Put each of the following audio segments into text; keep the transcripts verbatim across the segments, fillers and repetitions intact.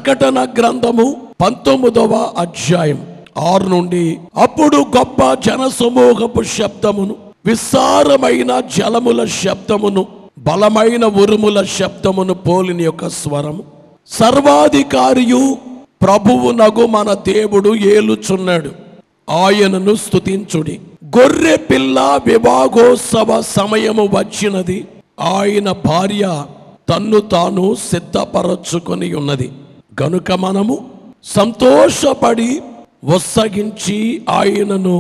ప్రకటన గ్రంథము పంతొమ్మిదవ అధ్యాయం ఆరు నుండి, అప్పుడు గొప్ప జనసమూహపు శబ్దమును, విస్తారమైన జలముల శబ్దమును, బలమైన ఉరుముల శబ్దమును పోలిన యొక్క స్వరము, సర్వాధికారియు ప్రభువు నగు మన దేవుడు ఏలుచున్నాడు, ఆయనను స్తుతించుడి. గొర్రె పిల్ల వివాహోత్సవ సమయము వచ్చినది, ఆయన భార్య తన్ను తాను సిద్ధపరచుకొని ఉన్నది గనుక మనము సంతోషపడి ఉత్సహించి ఆయనను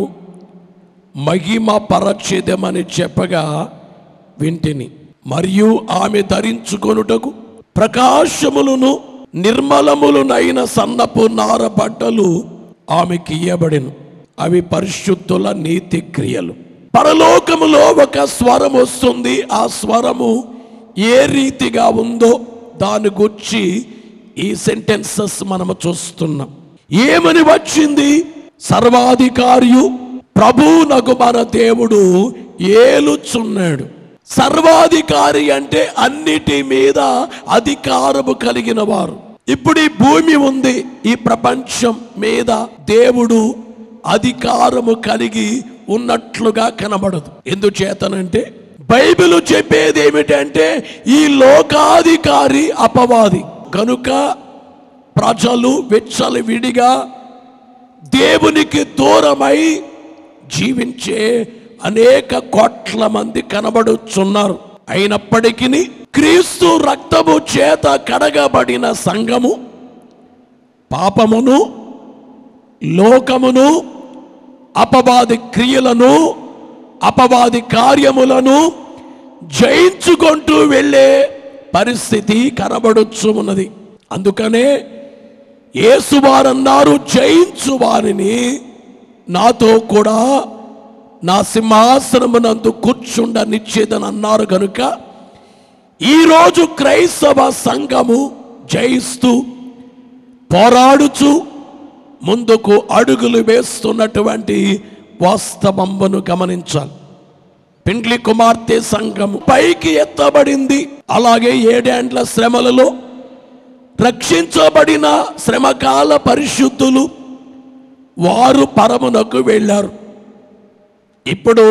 మహిమ పరచెదమని చెప్పగా వింటిని. మరియు ఆమె ధరించుకొనుటకు ప్రకాశములను నిర్మలములునైన సన్నపు నార బట్టలు ఆమెకి ఇయ్యబడెను. అవి పరిశుద్ధుల నీతి క్రియలు. పరలోకములో ఒక స్వరం వస్తుంది. ఆ స్వరము ఏ రీతిగా ఉందో దాని గురించి ఈ సెంటెన్సెస్ మనము చూస్తున్నాం. ఏమని వచ్చింది? సర్వాధికారియు ప్రభువునగు మన దేవుడు ఏలుచున్నాడు. సర్వాధికారి అంటే అన్నిటి మీద అధికారము కలిగిన వారు. ఇప్పుడు ఈ భూమి ఉంది, ఈ ప్రపంచం మీద దేవుడు అధికారము కలిగి ఉన్నట్లుగా కనబడదు. ఎందుచేతనంటే బైబిల్ చెప్పేది ఏమిటంటే ఈ లోకాధికారి అపవాది. కనుక ప్రజలు విచ్చలు విడిగా దేవునికి దూరమై జీవించే అనేక కోట్ల మంది కనబడుచున్నారు. అయినప్పటికీ క్రీస్తు రక్తము చేత కడగబడిన సంఘము పాపమును, లోకమును, అపవాది క్రియలను, అపవాది కార్యములను జయించుకుంటూ వెళ్ళే పరిస్థితి కనబడుచు ఉన్నది. అందుకనే యేసువారన్నారు, జయించు వారిని నాతో కూడా నా సింహాసనమునందు కూర్చుండ నిశ్చేదని అన్నారు. కనుక ఈరోజు క్రైస్తవ సంఘము జయిస్తూ పోరాడుచు ముందుకు అడుగులు వేస్తున్నటువంటి వాస్తవమును గమనించాలి. పెండ్లి కుమార్తె సంఘము పైకి ఎత్తబడింది. అలాగే ఏడేండ్ల శ్రమలలో రక్షించబడిన శ్రమకాల పరిశుద్ధులు వారు పరమునకు వెళ్ళారు. ఇప్పుడు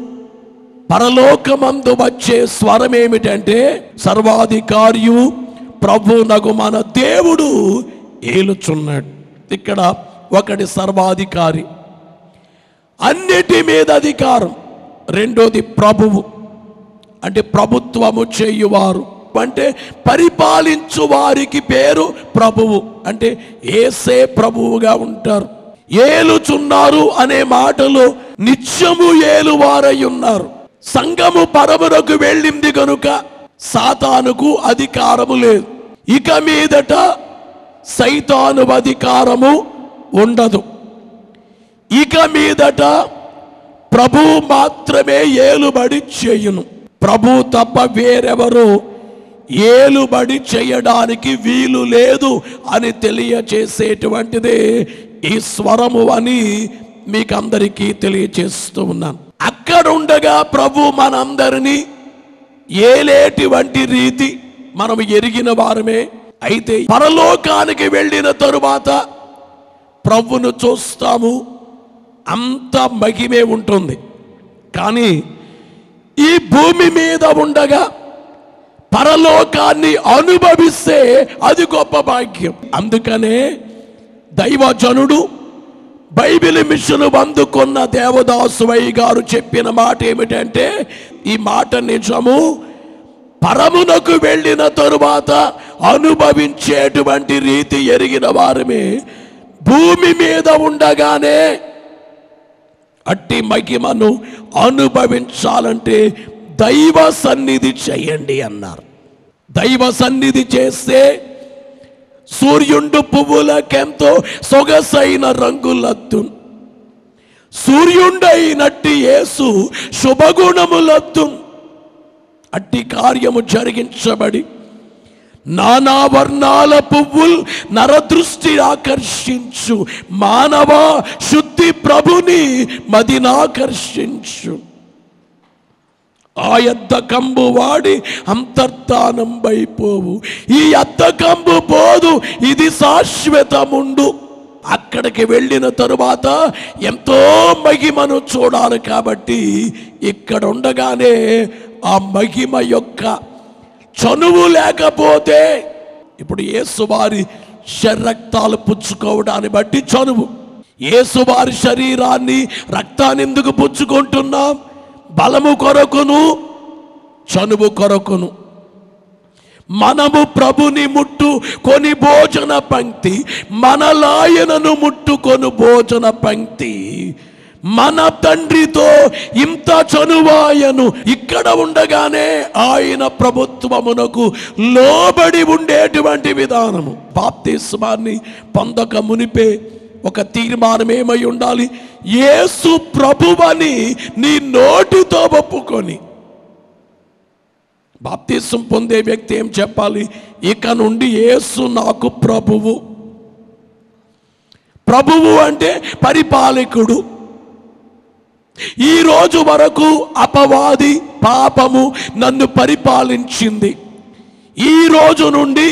పరలోకమందు వచ్చే స్వరం ఏమిటంటే సర్వాధికారియు ప్రభువునగు మన దేవుడు ఏలుచున్నాడు. ఇక్కడ ఒకటి సర్వాధికారి, అన్నిటి మీద అధికారం. రెండోది ప్రభువు అంటే ప్రభుత్వము చేయువారు, అంటే పరిపాలించు వారికి పేరు ప్రభువు. అంటే యేసే ప్రభువుగా ఉంటారు. ఏలుచున్నారు అనే మాటలు నిత్యము ఏలువారై ఉన్నారు. సంఘము పరమునకు వెళ్ళింది కనుక సాతానుకు అధికారము లేదు. ఇక మీదట సైతాను అధికారము ఉండదు. ఇక మీదట ప్రభు మాత్రమే ఏలుబడి చేయును. ప్రభు తప్ప వేరెవరు ఏలుబడి చేయడానికి వీలు లేదు అని తెలియచేసేటువంటిదే ఈ స్వరము అని మీకు అందరికీ తెలియచేస్తూ ఉన్నాను. అక్కడ ఉండగా ప్రభు మనందరినీ ఏలేటువంటి రీతి మనం ఎరిగిన వారమే. అయితే పరలోకానికి వెళ్ళిన తరువాత ప్రభువును చూస్తాము, అంత మహిమే ఉంటుంది. కానీ ఈ భూమి మీద ఉండగా పరలోకాన్ని అనుభవిస్తే అది గొప్ప భాగ్యం. అందుకనే దైవజనుడు బైబిల్ మిషను అందుకున్న దేవదాసువై గారు చెప్పిన మాట ఏమిటంటే, ఈ మాట నిజము, పరమునకు వెళ్ళిన తరువాత అనుభవించేటువంటి రీతి ఎరిగిన వారమే భూమి మీద ఉండగానే అట్టి మహిమను అనుభవించాలంటే దైవ సన్నిధి చేయండి అన్నారు. దైవ సన్నిధి చేస్తే సూర్యుండు పువ్వులకెంతో సొగసైన రంగులద్దు, సూర్యుండైనట్టి యేసు శుభగుణములద్దు. అట్టి కార్యము జరిగించబడి నానా వర్ణాల పువ్వులు నరదృష్టి ఆకర్షించు, మానవ శుద్ధి ప్రభుని మదినాకర్షించు. ఆ అద్దకంబు వాడి అంతర్ధానంబైపోవు. ఈ అద్దకంబు పోదు, ఇది శాశ్వతముండు. అక్కడికి వెళ్ళిన తరువాత ఎంతో మహిమను చూడాలి కాబట్టి ఇక్కడ ఉండగానే ఆ మహిమ యొక్క చనువు లేకపోతే, ఇప్పుడు యేసువారి రక్తాలు పుచ్చుకోవడాన్ని బట్టి చనువు, యేసువారి శరీరాన్ని రక్తాన్ని ఎందుకు పుచ్చుకుంటున్నాం? బలము కొరకును చనువు కొరకును. మనము ప్రభుని ముట్టు కొని భోజన పంక్తి, మనలాయనను ముట్టుకొను భోజన పంక్తి. మన తండ్రితో ఇంత చనువాయను. ఇక్కడ ఉండగానే ఆయన ప్రభుత్వమునకు లోబడి ఉండేటువంటి విధానము. బాప్తిస్మాన్ని పొందక మునిపే ఒక తీర్మానం ఏమై ఉండాలి? యేసు ప్రభువని నీ నోటితో ఒప్పుకొని. బాప్తిస్మం పొందే వ్యక్తి ఏం చెప్పాలి? ఇక నుండి యేసు నాకు ప్రభువు. ప్రభువు అంటే పరిపాలకుడు. ఈ రోజు వరకు అపవాది పాపము నన్ను పరిపాలించింది. ఈ రోజు నుండి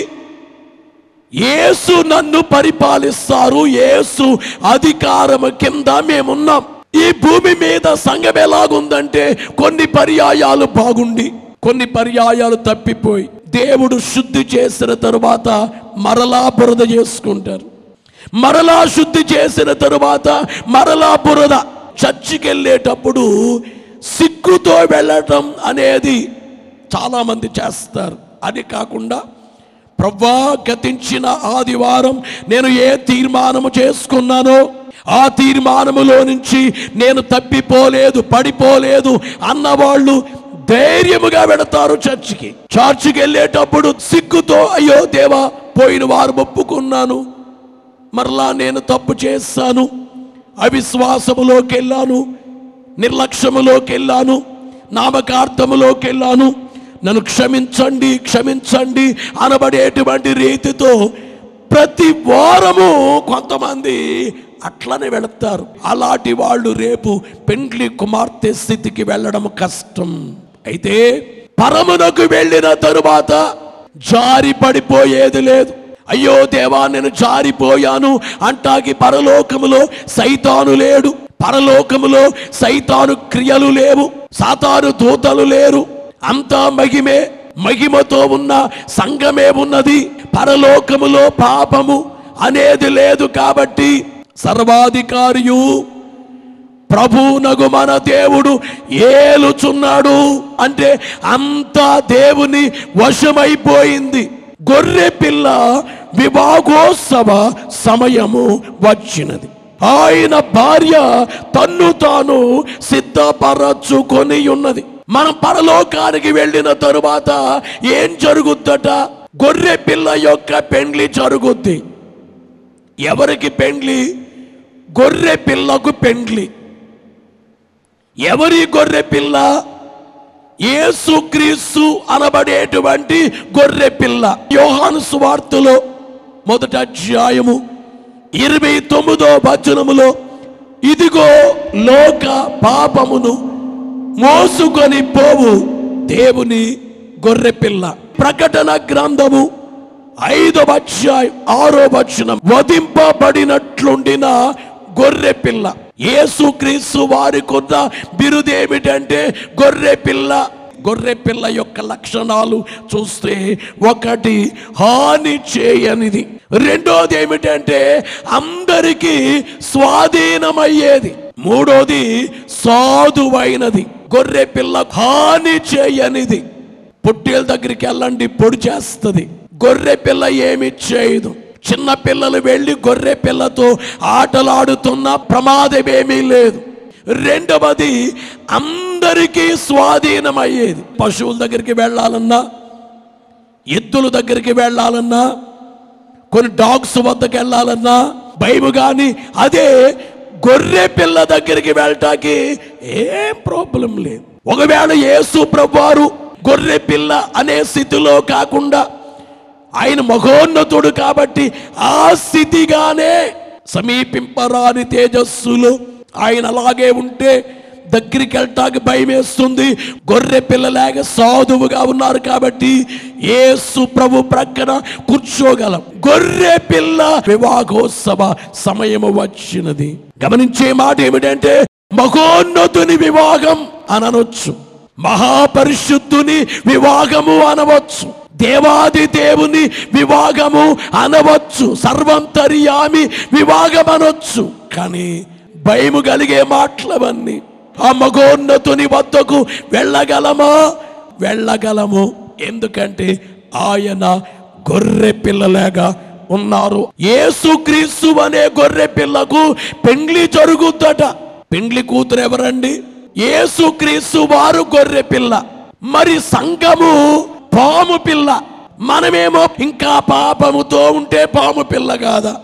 యేసు నన్ను పరిపాలిస్తారు. యేసు అధికారము కింద మేమున్నాం. ఈ భూమి మీద సంఘం ఎలాగుందంటే, కొన్ని పర్యాయాలు బాగుండి కొన్ని పర్యాయాలు తప్పిపోయి దేవుడు శుద్ధి చేసిన తరువాత మరలా బురద చేసుకుంటారు. మరలా శుద్ధి చేసిన తరువాత మరలా బురద. చర్చికి వెళ్ళేటప్పుడు సిగ్గుతో వెళ్ళటం అనేది చాలా మంది చేస్తారు. అది కాకుండా ప్రభువా, గతించిన ఆదివారం నేను ఏ తీర్మానము చేసుకున్నానో ఆ తీర్మానములో నుంచి నేను తప్పిపోలేదు, పడిపోలేదు అన్నవాళ్ళు ధైర్యముగా వెళతారు చర్చికి. చర్చికి వెళ్ళేటప్పుడు సిగ్గుతో, అయ్యో దేవా, పోయిన వారు ఒప్పుకున్నాను, మరలా నేను తప్పు చేశాను, అవిశ్వాసములోకి వెళ్ళాను, నిర్లక్ష్యములోకి వెళ్ళాను, నామకార్థములోకి వెళ్ళాను, నన్ను క్షమించండి క్షమించండి అనబడేటువంటి రీతితో ప్రతి వారము కొంతమంది అట్లనే వెళతారు. అలాంటి వాళ్ళు రేపు పెండ్లి కుమార్తె స్థితికి వెళ్ళడం కష్టం. అయితే పరమునకు వెళ్ళిన తరువాత జారి పడిపోయేది లేదు. అయ్యో దేవా, నేను జారిపోయాను అంటాకి పరలోకములో సైతాను లేడు, పరలోకములో సైతాను క్రియలు లేవు, సాతాను దూతలు లేరు. అంతా మహిమే, మహిమతో ఉన్న సంఘమే ఉన్నది. పరలోకములో పాపము అనేది లేదు. కాబట్టి సర్వాధికారియు ప్రభువునగు మన దేవుడు ఏలుచున్నాడు అంటే అంతా దేవుని వశమైపోయింది. గొర్రె పిల్ల వివాహోత్సవ సమయము వచ్చినది. ఆయన భార్య తన్ను తాను సిద్ధపరచుకొని ఉన్నది. మనం పరలోకానికి వెళ్ళిన తరువాత ఏం జరుగుద్దట? గొర్రె పిల్ల యొక్క పెండ్లి జరుగుద్ది. ఎవరికి పెండ్లి? గొర్రె పిల్లకు పెండ్లి. ఎవరి గొర్రె పిల్ల? యేసుక్రీస్తు అనబడేటువంటి గొర్రె పిల్ల. యోహాను సువార్తలో మొదటి అధ్యాయము ఇరవై తొమ్మిదో వచనములో, ఇదిగో లోక పాపమును మోసుకొని పోవు దేవుని గొర్రె పిల్ల. ప్రకటన గ్రంథము ఐదవ అధ్యాయం ఆరో వచనం, వధింపబడినట్లుండిన గొర్రె పిల్ల. యేసుక్రీస్తు వారికి ఉన్న బిరుదేమిటంటే గొర్రె పిల్ల. గొర్రె పిల్ల యొక్క లక్షణాలు చూస్తే, ఒకటి హాని చేయనిది, రెండోది ఏమిటంటే అందరికీ స్వాధీనమయ్యేది, మూడోది సాధువైనది. గొర్రె పిల్ల హాని చేయనిది. పొట్టేల దగ్గరికి వెళ్ళండి, పొడి చేస్తుంది. గొర్రె పిల్ల ఏమి చేయదు. చిన్న పిల్లలు వెళ్ళి గొర్రె పిల్లతో ఆటలాడుతున్న ప్రమాదమేమీ లేదు. రెండవది అందరికీ స్వాధీనమయ్యేది. పశువుల దగ్గరికి వెళ్ళాలన్నా, ఎద్దుల దగ్గరికి వెళ్ళాలన్నా, కొన్ని డాగ్స్ వద్దకు వెళ్ళాలన్నా భయము. కానీ అదే గొర్రె పిల్ల దగ్గరికి వెళ్ళటానికి ఏం ప్రాబ్లం లేదు. ఒకవేళ యేసు ప్రభువారు గొర్రె పిల్ల అనే స్థితిలో కాకుండా ఆయన మహోన్నతుడు కాబట్టి ఆ స్థితిగానే సమీపింపరాని తేజస్సులు ఆయన అలాగే ఉంటే దగ్గరికి వెళ్ళటానికి భయం వేస్తుంది. గొర్రె పిల్లలాగా సాధువుగా ఉన్నారు కాబట్టి యేసు ప్రభు ప్రక్కన కూర్చోగలం. గొర్రె పిల్ల వివాహోత్సవ సమయము వచ్చినది. గమనించే మాట ఏమిటంటే మహోన్నతుని వివాహం అనవచ్చు, మహాపరిశుద్ధుని వివాహము అనవచ్చు, దేవాది దేవుని వివాహము అనవచ్చు, సర్వంతర్యామి వివాహం అనొచ్చు. కానీ భయము కలిగే మాటలవన్నీ. ఆ మహోన్నతుని వద్దకు వెళ్ళగలమా? వెళ్ళగలము. ఎందుకంటే ఆయన గొర్రె పిల్లలాగా ఉన్నారు. యేసుక్రీస్తు అనే గొర్రె పిల్లకు పెండ్లి జరుగుద్దట. పెండ్లి కూతురు ఎవరండి? యేసుక్రీస్తు వారు గొర్రె పిల్ల, మరి సంఘము పాము పిల్ల. మనమేమో ఇంకా పాపముతో ఉంటే పాము పిల్ల కాదా?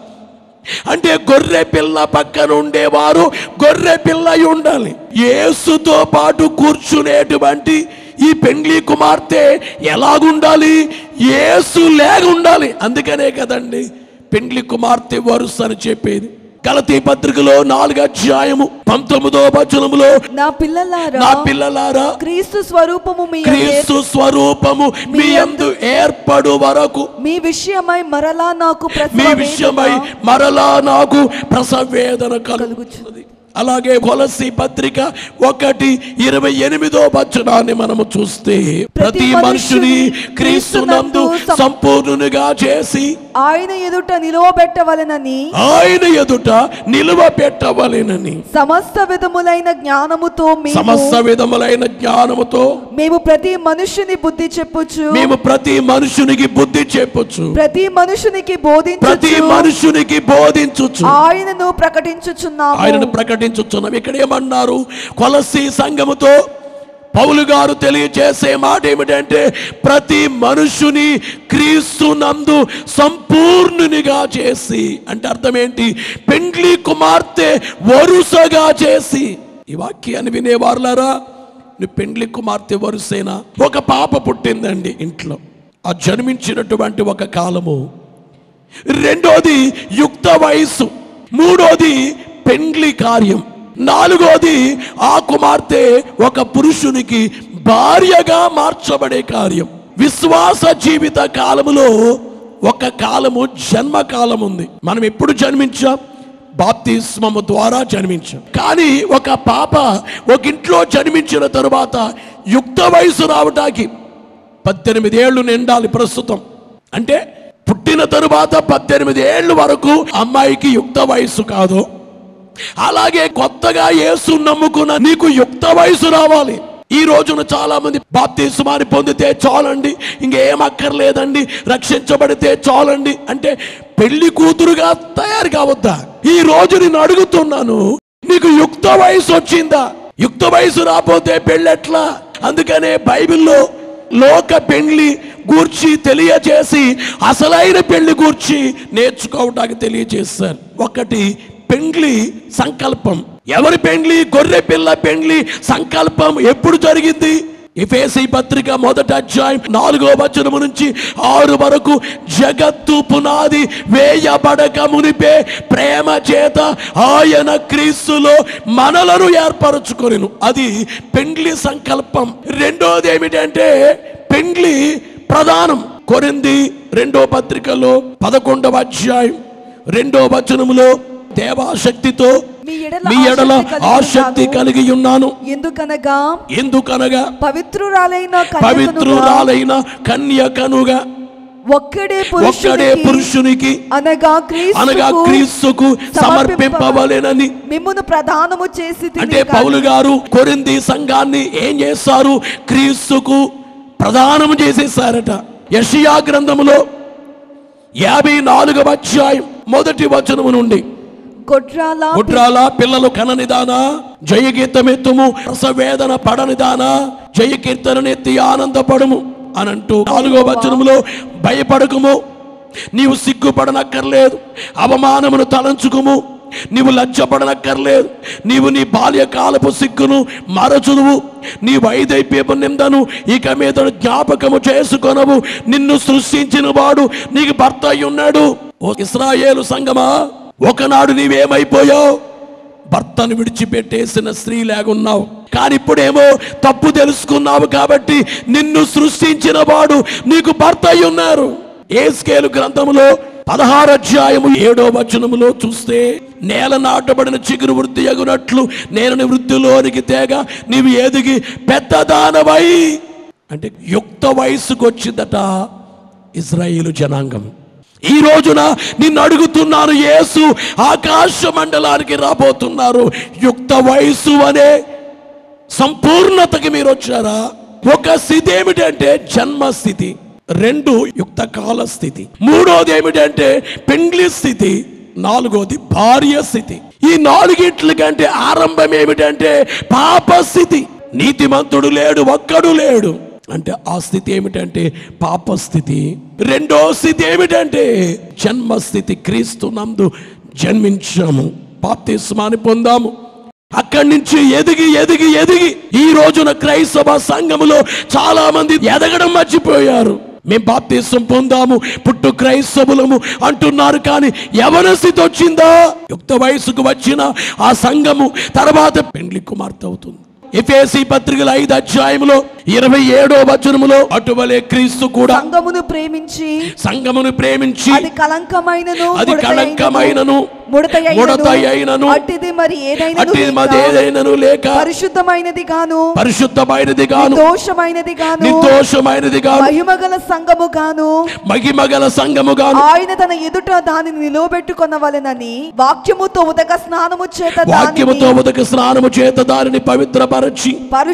అంటే గొర్రె పిల్ల పక్కన ఉండేవారు గొర్రె పిల్ల ఉండాలి. యేసుతో పాటు కూర్చునేటువంటి ఈ పెండ్లి కుమార్తె ఎలాగుండాలి? యేసు లేగుండాలి. అందుకనే కదండి పెండ్లి కుమార్తె వరుస అని చెప్పేది. గలతీ పత్రికలో నాలుగు అధ్యాయము పంతొమ్మిదో వచనములో నా పిల్లలారా నా పిల్లలారా క్రీస్తు స్వరూపము మీ క్రీస్తు స్వరూపము మీ యందు ఏర్పడు వరకు మీ విషయమై మరలా నాకు మీ విషయమై మరలా నాకు ప్రసవేదన కలుగుచున్నది. అలాగే కొలస్సీ పత్రిక ఒకటి ఇరవై ఎనిమిదో వచనాన్ని మనము చూస్తే ప్రతి మనుషుని క్రీస్తునందు సంపూర్ణునిగా చేసి ఆయన ఎదుట నిలువబెట్టవలెనని ఆయన ఎదుట నిలువబెట్టవలెనని సమస్త విధములైన జ్ఞానముతో సమస్త విధములైన జ్ఞానముతో మేము ప్రతి మనుషుని బుద్ధి చెప్పుచు మేము ప్రతి మనుషునికి బుద్ధి చెప్పుచు ప్రతి మనుషునికి బోధించు ప్రతి మనుషునికి బోధించుచు ఆయనను ప్రకటించుచున్నాము ఆయనను ప్రకటించుచున్నాము. ఇక్కడ ఏమన్నారు? కొలస్సీ సంఘముతో పౌలు గారు తెలియజేసే మాట ఏమిటంటే ప్రతి మనుషుని క్రీస్తునందు సంపూర్ణునిగా చేసి. అంటే అర్థం ఏంటి? పెండ్లి కుమార్తె వరుసగా చేసి. ఈ వాక్యాన్ని వినేవారులారా, నువ్వు పెండ్లి కుమార్తె వరుసేనా? ఒక పాప పుట్టిందండి ఇంట్లో, ఆ జన్మించినటువంటి ఒక కాలము. రెండోది యుక్త వయస్సు, మూడోది పెండ్లి కార్యం, నాలుగోది ఆ కుమార్తె ఒక పురుషునికి భార్యగా మార్చబడే కార్యం. విశ్వాస జీవిత కాలములో ఒక కాలము జన్మ కాలం ఉంది. మనం ఎప్పుడు జన్మించాం? బాప్తిస్మము ద్వారా జన్మించాం. కానీ ఒక పాప ఒక ఇంట్లో జన్మించిన తరువాత యుక్త వయసు రావటానికి పద్దెనిమిది ఏళ్ళు నిండాలి ప్రస్తుతం. అంటే పుట్టిన తరువాత పద్దెనిమిది ఏళ్ళు వరకు అమ్మాయికి యుక్త వయసు కాదు. అలాగే కొత్తగా యేసు నమ్ముకున్న నీకు యుక్త వయసు రావాలి. ఈ రోజున చాలా మంది బాప్తిస్మాన్ని పొందితే చాలండి, ఇంకేం అక్కర్లేదండి, రక్షించబడితే చాలండి అంటే పెళ్లి కూతురుగా తయారు కావద్దా? ఈ రోజు నేను అడుగుతున్నాను, నీకు యుక్త వయసు వచ్చిందా? యుక్త వయసు రాకపోతే పెళ్ళెట్లా? అందుకనే బైబిల్లో లోక పెళ్లి గూర్చి తెలియజేసి అసలైన పెళ్లి గూర్చి నేర్చుకోవడానికి తెలియజేశారు. ఒకటి పెండ్లి సంకల్పం. ఎవరి పెండ్లి? గొర్రె పిల్ల పెండ్లి సంకల్పం ఎప్పుడు జరిగింది? ఎఫెసీ పత్రిక మొదటి అధ్యాయం నాలుగో వచనము నుంచి ఆరు వరకు జగత్తు పునాది వేయబడక మునిపే ప్రేమ చేత ఆయన క్రీస్తులో మనలను ఏర్పరచుకొనెను. అది పెండ్లి సంకల్పం. రెండోది ఏమిటంటే పెండ్లి ప్రధానం. కొరింథీ రెండో పత్రికలో పదకొండవ అధ్యాయం రెండో వచనములో దేవాశక్తితో మీ ఎడల ఆసక్తి కలిగి ఉన్నాను. ఎందుకనగా ఎందుకనగా పవిత్రురాలైన పవిత్రురాలైన కన్యకనుగా ఒక్కడే ఒక్కడే పురుషునికి అనగా అనగా క్రీస్తుకు సమర్పింపవలెనని మిమ్మును ప్రధానము చేసి. అంటే పౌలు గారు కొరింథీ సంఘాన్ని ఏం చేశారు? క్రీస్తుకు ప్రధానము చేసేసారట. యెషయా గ్రంథములో యాభై నాలుగవ అధ్యాయం మొదటి వచనము నుండి గుడ్రాల పిల్లలు కననిదానా, జయగీతమెత్తుము, రసవేదన పడనిదానా, జయకీర్తనెత్తి ఆనందపడుము అని అంటూ నాలుగో వచనములో భయపడకుము, నీవు సిగ్గుపడనక్కర్లేదు, అవమానమును తలంచుకుము, నీవు లజ్జపడనక్కర్లేదు, నీవు నీ బాల్యకాలపు సిగ్గును మరచుదువు, నీ వైదైప్యపు నిందను ఇక మీద జ్ఞాపకము చేసుకొనవు, నిన్ను సృష్టించిన వాడు నీకు భర్త అయి ఉన్నాడు. ఓ ఇశ్రాయేలు సంగమా, ఒకనాడు నీవేమైపోయావు? భర్తను విడిచిపెట్టేసిన స్త్రీ లాగున్నావు. కానీ ఇప్పుడేమో తప్పు తెలుసుకున్నావు కాబట్టి నిన్ను సృష్టించిన వాడు నీకు భర్త అయి ఉన్నారు. యేస్కేలు గ్రంథములో పదహారు అధ్యాయము ఏడో వచనములో చూస్తే, నేల నాటబడిన చిగురు వృద్ధి అగునట్లు నేను నీ వృద్ధిలోనికి తేగ నీవు ఎదిగి పెద్దదానవై. అంటే యుక్త వయసుకు వచ్చిందట ఇజ్రాయేలు జనాంగం. ఈ రోజున నిన్ను అడుగుతున్నాను, యేసు ఆకాశ మండలానికి రాబోతున్నారు. యుక్త వయసు అనే సంపూర్ణతకి మీరు వచ్చారా? ఒక స్థితి ఏమిటంటే జన్మస్థితి, రెండు యుక్త కాల స్థితి, మూడోది ఏమిటంటే పెండ్లి స్థితి, నాలుగోది భార్య స్థితి. ఈ నాలుగిట్ల కంటే ఆరంభం ఏమిటంటే పాప స్థితి. నీతిమంతుడు లేడు, ఒక్కడు లేడు. అంటే ఆ స్థితి ఏమిటంటే పాప స్థితి. రెండో స్థితి ఏమిటంటే జన్మస్థితి. క్రీస్తు నందు జన్మించాము, బాప్తిస్మాన్ని పొందాము. అక్కడి నుంచి ఎదిగి ఎదిగి ఎదిగి ఈ రోజున క్రైస్తవ సంఘములో చాలా మంది ఎదగడం మర్చిపోయారు. మేము బాప్తిస్మం పొందాము, పుట్టు క్రైస్తవులము అంటున్నారు. కానీ యవన స్థితి వచ్చిందా? యుక్త వయసుకు వచ్చిన ఆ సంఘము తర్వాత పెండ్లి కుమార్తె అవుతుంది. ఎఫెసీ పత్రికల ఐదు అధ్యాయములో ఇరవై ఏడో వచనములో, అటువలే క్రీస్తు కూడా సంఘమును ప్రేమించి సంఘమును ప్రేమించి అది కలంకమైనను అది కళంకమైనను ముడతయైనను అట్టిది మరి ఏదైనను లేక పరిశుద్ధమైనది గాను పరిశుద్ధమైనది గాను దోషమైనది గాను నిర్దోషమైనది గాను మహిమగల సంఘము గాను మహిమగల సంఘము గాను ఆయన తన ఎదుట దానిని నిలవబెట్టుకొనవలెనని వాక్యముతో ఉదక స్నానము చేత వాక్యముతో ఉదక స్నానము చేత దానిని పవిత్రపరచి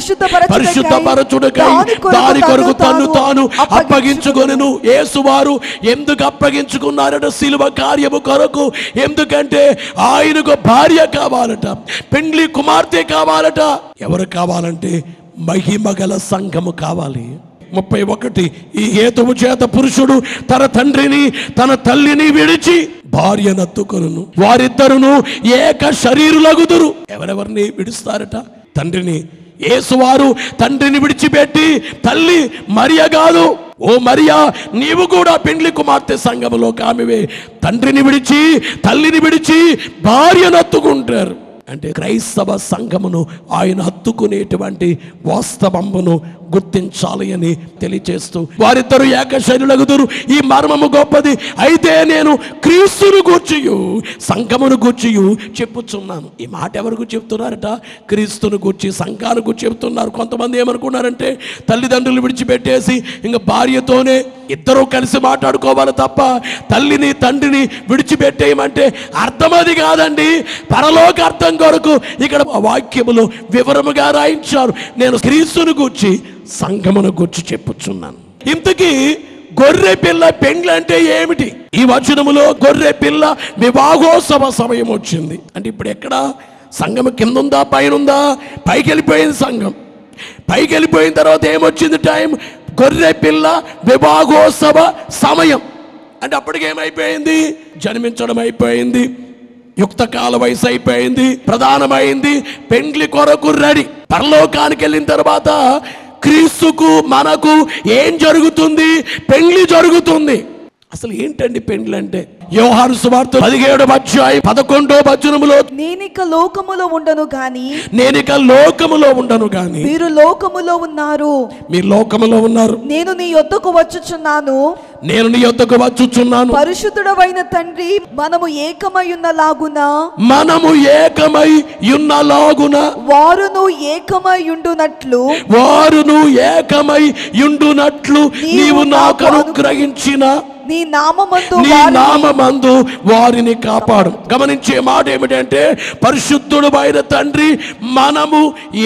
పరిశుద్ధపరచుటకై దాని కొరకు తన్ను తాను అప్పగించుకొనెను. యేసువారు ఎందుకు అప్పగించుకున్నారట? శిలువ కార్యము కొరకు. ఎందుకంటే ఆయనకు భార్య కావాలట, పెండ్లి కుమార్తె కావాలట. ఎవరు కావాలంటే మహిమగల సంఘము కావాలి. ముప్పై ఒకటి, ఈ హేతువు చేత పురుషుడు తన తండ్రిని తన తల్లిని విడిచి భార్యనత్తుకొనును, వారిద్దరును ఏక శరీరులగుదురు. ఎవరెవరిని విడుస్తారట? తండ్రిని. యేసువారు తండ్రిని విడిచిపెట్టి తల్లి మరియ కాదు, ఓ మరియా నీవు కూడా పెండ్లి కుమార్తె సంఘములో కామివే. తండ్రిని విడిచి తల్లిని విడిచి భార్యను హత్తుకుంటారు. అంటే క్రైస్తవ సంఘమును ఆయన హత్తుకునేటువంటి వాస్తవమును గుర్తించాలి అని తెలియచేస్తూ, వారిద్దరు ఏకశరీరులగుదురు. ఈ మర్మము గొప్పది. అయితే నేను క్రీస్తును గూర్చియు సంఘమును గూర్చియు చెప్పుచున్నాను. ఈ మాట ఎవరికి చెప్తున్నారట? క్రీస్తును గూర్చి సంఘాన్ని గూర్చి చెప్తున్నారు. కొంతమంది ఏమనుకున్నారంటే తల్లిదండ్రులు విడిచిపెట్టేసి ఇంకా భార్యతోనే ఇద్దరూ కలిసి మాట్లాడుకోవాలి తప్ప తల్లిని తండ్రిని విడిచిపెట్టేయమంటే అర్థం అది కాదండి. పరలోక అర్థం కొరకు ఇక్కడ వాక్యములో వివరముగా రాయించారు. నేను క్రీస్తును గూర్చి సంఘమును గూర్చి చెప్పుచున్నాను. ఇంతకీ గొర్రె పిల్ల పెండ్లి అంటే ఏమిటి? ఈ వచనములో గొర్రె పిల్ల వివాహోత్సవ సమయం వచ్చింది. అంటే ఇప్పుడు ఎక్కడ సంఘం కింద ఉందా పైన ఉందా? పైకి వెళ్ళిపోయింది సంఘం. పైకి వెళ్ళిపోయిన తర్వాత ఏమొచ్చింది టైం? గొర్రె పిల్ల వివాహోత్సవ సమయం. అంటే అప్పటికి ఏమైపోయింది? జన్మించడం అయిపోయింది, యుక్త కాల వయసు అయిపోయింది, ప్రధానమైంది, పెండ్లి కొరకు రెడీ. పరలోకానికి వెళ్ళిన తర్వాత క్రీస్తుకు మనకు ఏం జరుగుతుంది? పెండ్లి జరుగుతుంది. అసలు ఏంటండి పెండ్లి అంటే? యోహాను సువార్త పదిహేడవ అధ్యాయం పదకొండవ వచనములో, నేనిక లోకములో ఉండను గాని నేనిక లోకములో ఉండను గాని మీరు లోకములో ఉన్నారు. మీరు లోకములో ఉన్నారు. నేను నీ యొద్దకు వచ్చుచున్నాను. నేను నీ యొద్దకు వచ్చుచున్నాను. పరిశుద్ధుడవైన తండ్రి, మనము ఏకమై ఉన్నలాగున మనము ఏకమై ఉన్నలాగున వారును ఏకమై ఉండునట్లు వారును ఏకమై ఉండునట్లు నీవు నాకు అనుగ్రహించిన నీ నామమందు నీ నామమందు వారిని కాపాడు. గమనించే మాట ఏమిటంటే పరిశుద్ధుడు అయిన తండ్రి మనము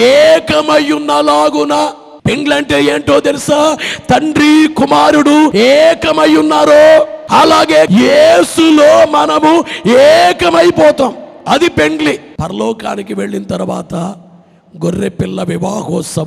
ఏకమై ఉన్నలాగున. పెండ్లంటే ఏంటో తెలుసా? తండ్రి కుమారుడు ఏకమై ఉన్నారో అలాగే యేసులో మనము ఏకమైపోతాం. అది పెండ్లి. పరలోకానికి వెళ్ళిన తర్వాత గొర్రె పిల్ల వివాహోత్సవ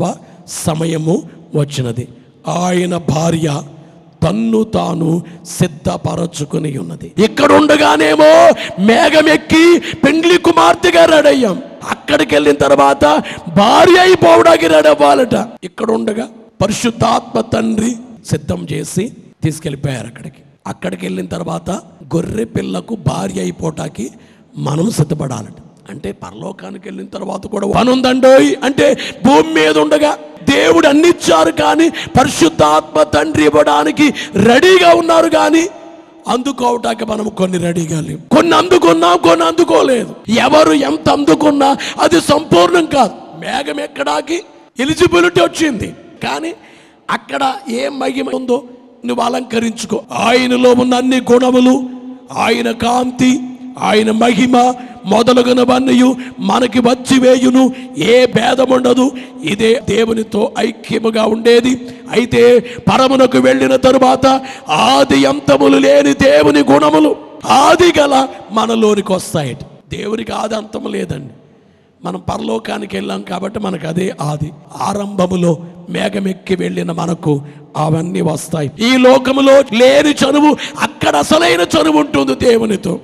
సమయము వచ్చినది. ఆయన భార్య తన్ను తాను సిద్ధపరచుకుని ఉన్నది. ఇక్కడ ఉండగానేమో మేఘమెక్కి పెండ్లి కుమార్తెగా రెడయ్యాం. అక్కడికి వెళ్ళిన తర్వాత భార్య అయిపోవడానికి రెడీ అవ్వాలట. ఇక్కడ ఉండగా పరిశుద్ధాత్మ తండ్రి సిద్ధం చేసి తీసుకెళ్ళిపోయారు అక్కడికి. అక్కడికి వెళ్ళిన తర్వాత గొర్రె పిల్లకు భార్య అయిపోవటానికి మనం సిద్ధపడాలట. అంటే పరలోకానికి వెళ్ళిన తర్వాత కూడా పని ఉందండోయ్ అంటే భూమి మీద ఉండగా దేవుడు అన్ని ఇచ్చారు, కానీ పరిశుద్ధాత్మ తండ్రి ఇవ్వడానికి రెడీగా ఉన్నారు, కానీ అందుకోవటానికి మనం కొన్ని రెడీగా లేవు. కొన్ని అందుకున్నాం, కొన్ని అందుకోలేదు. ఎవరు ఎంత అందుకున్నా అది సంపూర్ణం కాదు. మేఘం ఎక్కడానికి ఎలిజిబిలిటీ వచ్చింది, కానీ అక్కడ ఏ మహిమ ఉందో నువ్వు అలంకరించుకో. ఆయనలో ఉన్న అన్ని గుణములు, ఆయన కాంతి, ఆయన మహిమ మొదలగునవన్నీ మనకి వచ్చి వేయును. ఏ భేదం ఉండదు. ఇదే దేవునితో ఐక్యముగా ఉండేది. అయితే పరమునకు వెళ్ళిన తరువాత ఆది అంతములు లేని దేవుని గుణములు ఆది గల మనలోనికి వస్తాయి. దేవునికి ఆది అంతము లేదండి. మనం పరలోకానికి వెళ్ళాం కాబట్టి మనకు అదే ఆది. ఆరంభములో మేఘమెక్కి వెళ్ళిన మనకు అవన్నీ వస్తాయి. ఈ లోకములో లేని చనువు అక్కడ అసలైన చనువు ఉంటుంది దేవునితో.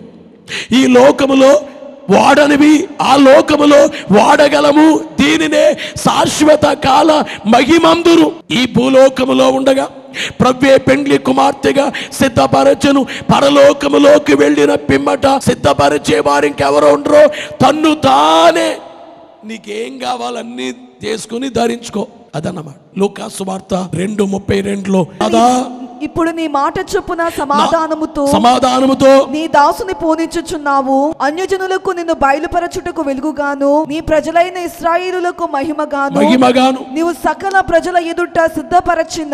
ఈ లోకములో వాడనివి ఆ లోకములో వాడగలము. దీనినే శాశ్వత కాల మహిమందురు. ఈ భూలోకములో ఉండగా ప్రవ్వే పెండ్లి కుమార్తెగా సిద్ధపరచను. పరలోకములోకి వెళ్ళిన పిమ్మట సిద్ధపరిచే వారు ఇంకెవరో ఉండరో, తన్ను తానే నీకేం కావాలన్నీ చేసుకుని ధరించుకో. అదన్నమాట లూకా సువార్త రెండు ముప్పై రెండులో అదా ఇప్పుడు నీ మాట చొప్పున సమాధానముతో సమాధానముతో నీ దాసుని పోనిచ్చుచున్నావు. అన్యజనులకు నిన్ను బయలుపరచుటకు వెలుగుగాను, నీ ప్రజలైన ఇశ్రాయేలులకు మహిమగాను మహిమగాను నీవు సకల ప్రజల ఎదుట సిద్ధపరచిన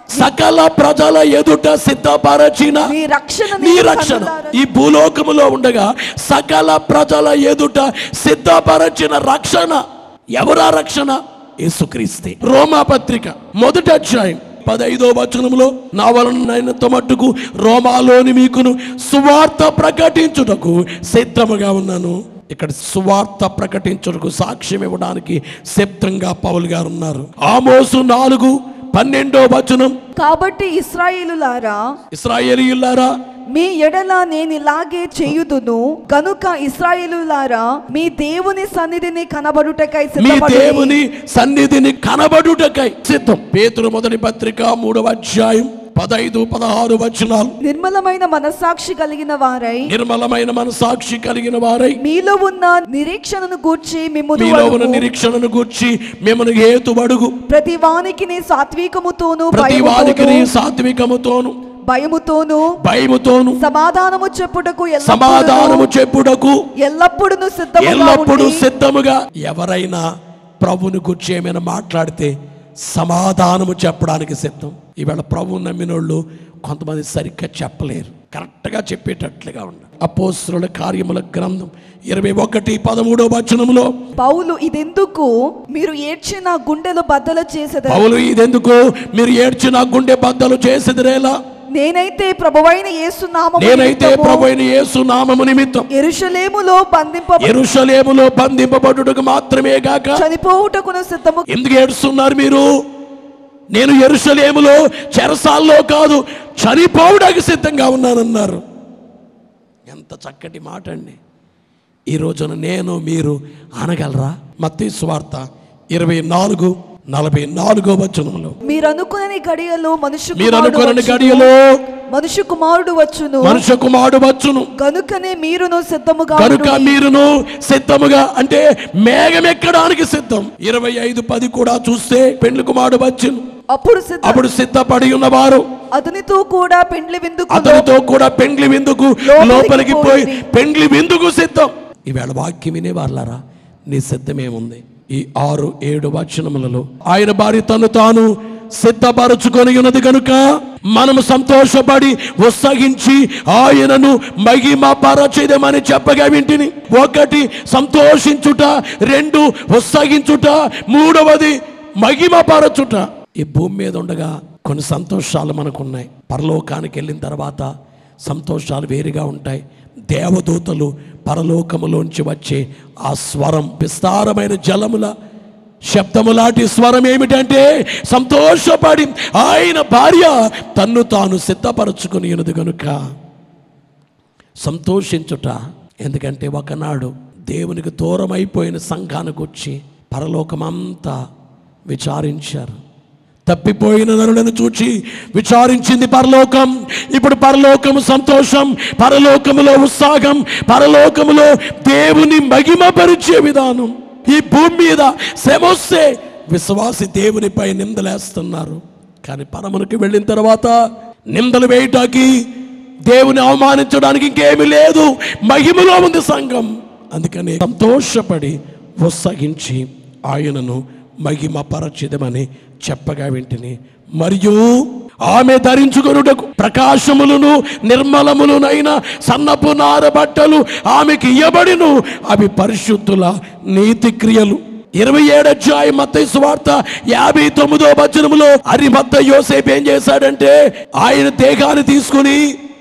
సకల ప్రజల ఎదుట సిద్ధపరచిన నీ రక్షణ నీ రక్షణ ఈ భూలోకములో ఉండగా సకల ప్రజల ఎదుట సిద్ధపరచిన రక్షణ. ఎవరా రక్షణ? యేసుక్రీస్తే. రోమా పత్రిక మొదటి అధ్యాయం పదైదో వచనంలో నా వలనైనంత మట్టుకు రోమాలోని మీకును సువార్త ప్రకటించుటకు సిద్ధముగా ఉన్నాను. ఇక్కడ సువార్త ప్రకటించుటకు సాక్ష్యం ఇవ్వడానికి సిద్ధంగా పౌలు గారు ఉన్నారు. ఆమోసు నాలుగు పన్నెండో వచనం, కాబట్టి ఇశ్రాయేలులారా ఇశ్రాయేలీయులారా మీ ఎడల నేను ఇలాగే చేయుదును గనుక ఇశ్రాయేలులారా మీ దేవుని సన్నిధిని కనబడుటకై మీ దేవుని సన్నిధిని కనబడుటకై సిద్ధం. పేతురు మొదటి పత్రిక మూడవ అధ్యాయం పదైదు పదహారు వచనాలు. నిర్మలమైన మనస్సాక్షి కలిగిన వారై నిర్మలమైన మనస్సాక్షి కలిగిన వారై మీలో ఉన్న నిరీక్షణను గూర్చి మీలో ఉన్న నిరీక్షణను గూర్చి మిమ్మల్ని హేతువడుగు. ప్రతి వానికి సాత్వికముతోను ప్రతి వానికి సాత్వికముతోను భయముతోను భయముతోను సమాధానము చెప్పుటకు సమాధానము చెప్పుటకు ఎల్లప్పుడూ సిద్ధముగా ఎల్లప్పుడూ సిద్ధముగా. ఎవరైనా ప్రభువుని గురించి ఏమైనా మాట్లాడితే సమాధానము చెప్పడానికి సిద్ధం. ఈవేళ ప్రభువు నమ్మినోళ్ళు కొంతమంది సరిగ్గా చెప్పలేరు, కరెక్ట్గా చెప్పేటట్లుగా ఉన్నారు. అపోస్తలుల కార్యముల గ్రంథం ఇరవై ఒకటి పదమూడో వచనంలో పౌలు ఇదెందుకు మీరు ఏడ్చిన గుండెలు బద్దలు చేసేది పౌలు ఇదెందుకు మీరు ఏడ్చిన గుండె బద్దలు చేసేదిరేలా నేనైతే ప్రభువైన యేసు నామము నేనైతే ప్రభువైన యేసు నామము నిమిత్తం యెరూషలేములో బంధింప యెరూషలేములో బంధింపబడుటకు మాత్రమే గాక చనిపోవుటకును సిద్ధము. ఎందుకు ఏడుస్తున్నారు మీరు? నేను యెరూషలేములో చెరసాల్లో కాదు చనిపోవడానికి సిద్ధంగా ఉన్నానన్నారు. ఎంత చక్కటి మాట అండి. ఈ రోజున నేను మీరు అనగలరా? మత్తయి సువార్త ఇరవై నాలుగు నలభై నాలుగో వచనంలో మీరు అనుకునే గడియలో మనుష్య మీరు అనుకునే గడియలో మనుష్య కుమారుడు వచ్చును మనుష్య కుమారుడు వచ్చును గనుకనే మీరును సిద్ధముగా గనుక మీరును సిద్ధముగా అంటే మేఘం ఎక్కడానికి సిద్ధం. ఇరవై ఐదు పది కూడా చూస్తే పెండ్లి కుమారుడు వచ్చును. అప్పుడు అప్పుడు సిద్ధపడి ఉన్నవారు అతనితో కూడా పెండ్లి విందుకు అతనితో కూడా పెండ్లి విందుకు లోపలికి పోయి పెండ్లి విందుకు సిద్ధం. ఈవేళ వాక్యం వినే వాళ్ళారా, నీ సిద్ధమేముంది? ఈ ఆరు ఏడు వచనములలో ఆయన భార్య తను తాను సిద్ధపరచుకొని ఉన్నది కనుక మనము సంతోషపడి ఉత్సహించి ఆయనను మహిమ పరచెదమని చెప్పగా వింటిని. ఒకటి సంతోషించుట, రెండు ఉత్సహించుట, మూడవది మహిమ పరచుట. ఈ భూమి మీద ఉండగా కొన్ని సంతోషాలు మనకున్నాయి. పరలోకానికి వెళ్ళిన తర్వాత సంతోషాలు వేరుగా ఉంటాయి. దేవదూతలు పరలోకములోంచి వచ్చే ఆ స్వరం విస్తారమైన జలముల శబ్దము లాంటి స్వరం ఏమిటంటే సంతోషపడి ఆయన భార్య తన్ను తాను సిద్ధపరచుకుని ఉన్నది కనుక సంతోషించుట. ఎందుకంటే ఒకనాడు దేవునికి దూరం అయిపోయిన సంఘానికి వచ్చి పరలోకమంతా విచారించారు. తప్పిపోయిన నరులను చూచి విచారించింది పరలోకం. ఇప్పుడు పరలోకము సంతోషం, పరలోకములో ఉత్సాహం, పరలోకములో దేవుని మహిమపరిచే విధానం. ఈ భూమి మీద శ్రమొస్తే విశ్వాసి దేవునిపై నిందలేస్తున్నారు. కానీ పరమునికి వెళ్ళిన తర్వాత నిందలు వేయటానికి, దేవుని అవమానించడానికి ఇంకేమీ లేదు. మహిమలో ఉంది సంఘం. అందుకని సంతోషపడి ఉత్సహించి ఆయనను మహిమపరచెదమని చెప్పగా వింటిని. మరియు ఆమె ధరించుకొనుటకు ప్రకాశములను నిర్మలములునైన సన్నపు నార బట్టలు ఆమెకి ఇయ్యబడిను. అవి పరిశుద్ధుల నీతి క్రియలు. ఇరవై ఏడు అధ్యాయం మత్తయి సువార్త యాభై తొమ్మిదో వచనములో అరిమత్త యోసేపు ఏం చేశాడంటే, ఆయన దేహాన్ని తీసుకుని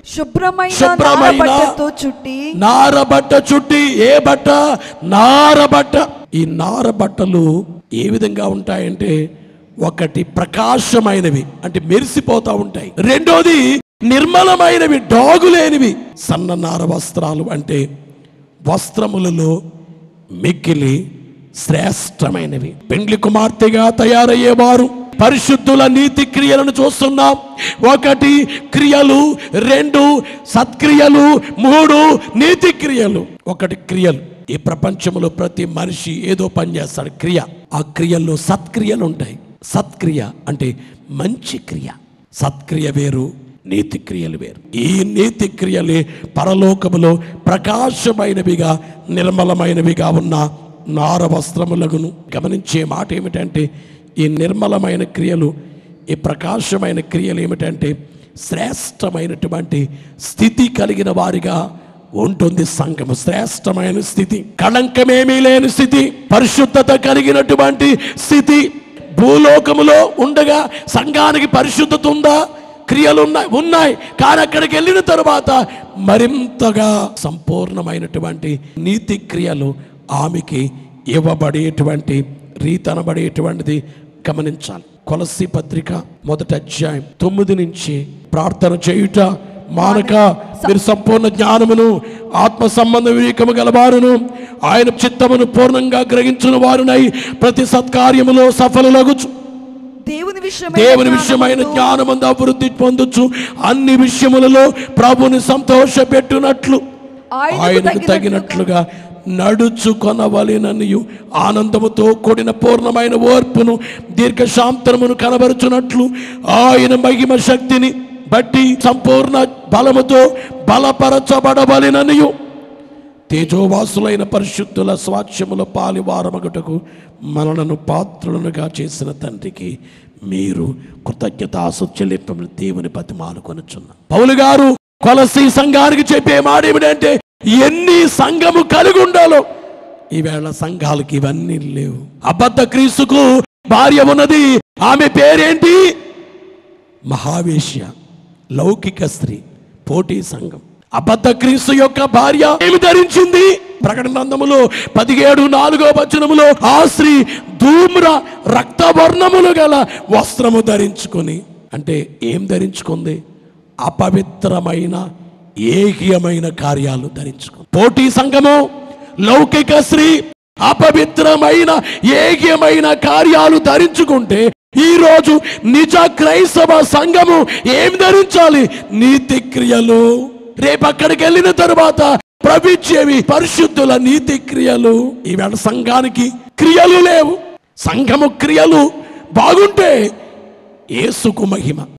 శుభ్రమైన చుట్టి నార బట్ట చుట్టి, ఏ బట్ట? నార బట్ట. ఈ నార బట్టలు ఏ విధంగా ఉంటాయంటే, ఒకటి ప్రకాశమైనవి, అంటే మెరిసిపోతా ఉంటాయి. రెండోది నిర్మలమైనవి, డాగులేనివి. సన్న నార వస్త్రాలు అంటే వస్త్రములలో మిక్కిలి శ్రేష్టమైనవి. పెండ్లి కుమార్తెగా తయారయ్యేవారు పరిశుద్ధుల నీతి క్రియలను చూస్తున్నాం. ఒకటి క్రియలు, రెండు సత్క్రియలు, మూడు నీతి క్రియలు. ఒకటి క్రియలు. ఈ ప్రపంచంలో ప్రతి మనిషి ఏదో పని చేస్తాడు, క్రియ. ఆ క్రియల్లో సత్క్రియలు ఉంటాయి. సత్క్రియ అంటే మంచి క్రియ. సత్క్రియ వేరు, నీతి క్రియలు వేరు. ఈ నీతి క్రియలే పరలోకములో ప్రకాశమైనవిగా నిర్మలమైనవిగా ఉన్న నార వస్త్రములగును. గమనించే మాట ఏమిటంటే, ఈ నిర్మలమైన క్రియలు, ఈ ప్రకాశమైన క్రియలు ఏమిటంటే శ్రేష్టమైనటువంటి స్థితి కలిగిన వారిగా ఉంటుంది సంఘము. శ్రేష్టమైన స్థితి, కళంకమేమీ లేని స్థితి, పరిశుద్ధత కలిగినటువంటి స్థితి. భూలోకములో ఉండగా సంఘానికి పరిశుద్ధత ఉందా? క్రియలు ఉన్నాయి ఉన్నాయి కానీ అక్కడికి వెళ్ళిన తర్వాత మరింతగా సంపూర్ణమైనటువంటి నీతి క్రియలు ఆమెకి ఇవ్వబడేటువంటి రీతనబడేటువంటిది గమనించాలి. కొలస్సీ పత్రిక మొదటి అధ్యాయం తొమ్మిది నుంచి ప్రార్థన చేయుట మానక మీరు సంపూర్ణ జ్ఞానమును ఆత్మ సంబంధ వివేకము గలవారును ఆయన చిత్తమును పూర్ణంగా గ్రహించిన వారునై ప్రతి సత్కార్యములో సఫలులగుచు దేవుని దేవుని విషయమైన జ్ఞానమందు అభివృద్ధి పొందుచు అన్ని విషయములలో ప్రభుని సంతోష పెట్టునట్లు ఆయనకు తగినట్లుగా నడుచుకొనవలెననియు ఆనందముతో కూడిన పూర్ణమైన ఓర్పును దీర్ఘశాంతమును కనబరుచున్నట్లు ఆయన మహిమ శక్తిని బట్టి సంపూర్ణ బలముతో బలపరచబడవలెననియు తేజోవాసులైన పరిశుద్ధుల స్వాస్థ్యముల పాలివారమగుటకు మనలను పాత్రులనుగా చేసిన తండ్రికి మీరు కృతజ్ఞతాస్తుతులు చెల్లింపమని దేవుని బతిమాలుకొనుచున్నాం. పౌలు గారు కొలస్సీ సంఘానికి చెప్పే మాట ఏమిటంటే, ఎన్ని సంఘము కలిగి ఉండాలో. ఈవేళ సంఘాలకి ఇవన్నీ లేవు. అబద్ధ క్రీస్తుకు భార్య ఉన్నది. ఆమె పేరేంటి? మహావేశ్య, లౌకిక స్త్రీ, పోటీ సంఘం. అబద్ధ క్రీస్తు యొక్క భార్య ఏమి ధరించింది? ప్రకటన గ్రంథములో పదిహేడు నాలుగో వచనములో ఆ స్త్రీ ధూమ్ర రక్తవర్ణములు గల వస్త్రము ధరించుకొని, అంటే ఏం ధరించుకుంది? అపవిత్రమైన ఏహ్యమైన కార్యాలు ధరించుకుంది. పోటీ సంఘము, లౌకిక స్త్రీ అపవిత్రమైన ఏహ్యమైన కార్యాలు ధరించుకుంటే, ఈ రోజు నిజ క్రైస్తవ సంఘము ఏం ధరించాలి? నీతి క్రియలు. రేపు అక్కడికి వెళ్ళిన తరువాత ప్రవిచ్చేవి పరిశుద్ధుల నీతి క్రియలు. ఈవేళ సంఘానికి క్రియలు లేవు. సంఘము క్రియలు బాగుంటే యేసుకు మహిమ.